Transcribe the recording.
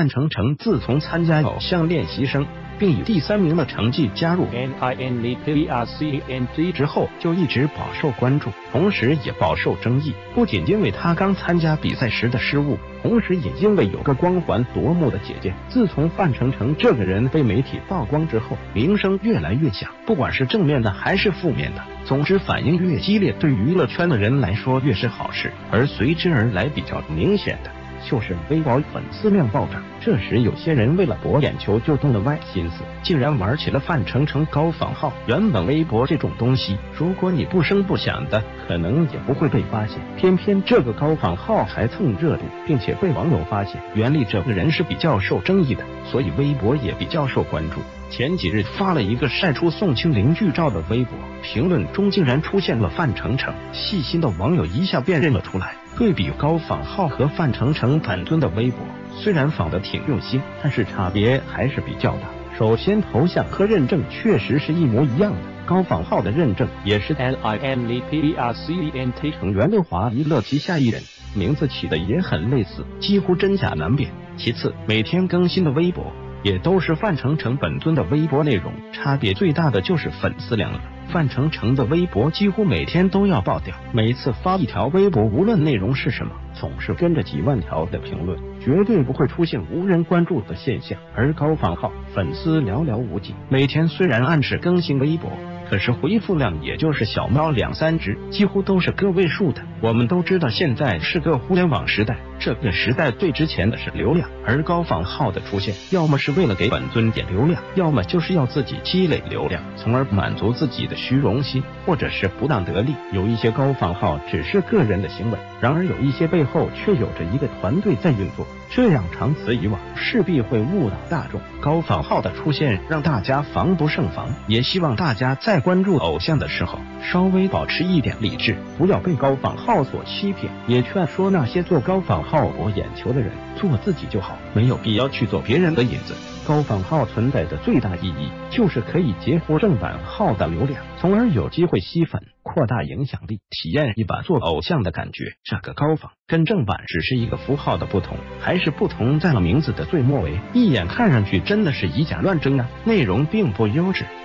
范丞丞自从参加偶像练习生，并以第3名的成绩加入 NINEPERCENT 之后，就一直饱受关注，同时也饱受争议。不仅因为他刚参加比赛时的失误，同时也因为有个光环夺目的姐姐。自从范丞丞这个人被媒体曝光之后，名声越来越响，不管是正面的还是负面的，总之反应越激烈，对娱乐圈的人来说越是好事。而随之而来比较明显的就是微博粉丝量暴涨，这时有些人为了博眼球就动了歪心思，竟然玩起了范丞丞高仿号。原本微博这种东西，如果你不声不响的，可能也不会被发现，偏偏这个高仿号还蹭热度，并且被网友发现。袁立这个人是比较受争议的，所以微博也比较受关注。前几日发了一个晒出宋庆龄剧照的微博，评论中竟然出现了范丞丞，细心的网友一下辨认了出来。对比高仿号和范丞丞本尊的微博，虽然仿得挺用心，但是差别还是比较大。首先，头像和认证确实是一模一样的，高仿号的认证也是 NINEPERCENT 成员刘华娱乐旗下艺人，名字起的也很类似，几乎真假难辨。其次，每天更新的微博也都是范丞丞本尊的微博内容，差别最大的就是粉丝量了。范丞丞的微博几乎每天都要爆掉，每次发一条微博，无论内容是什么，总是跟着几万条的评论，绝对不会出现无人关注的现象。而高仿号粉丝寥寥无几，每天虽然按时更新微博，可是回复量也就是小猫2、3只，几乎都是个位数的。我们都知道现在是个互联网时代，这个时代最值钱的是流量，而高仿号的出现，要么是为了给本尊点流量，要么就是要自己积累流量，从而满足自己的虚荣心，或者是不当得利。有一些高仿号只是个人的行为，然而有一些背后却有着一个团队在运作，这样长此以往，势必会误导大众。高仿号的出现让大家防不胜防，也希望大家在关注偶像的时候稍微保持一点理智，不要被高仿号所欺骗。也劝说那些做高仿号博眼球的人，做自己就好，没有必要去做别人的影子。高仿号存在的最大意义就是可以截获正版号的流量，从而有机会吸粉，扩大影响力，体验一把做偶像的感觉。这个高仿跟正版只是一个符号的不同，还是不同在了名字的最末尾，一眼看上去真的是以假乱真啊，内容并不优质。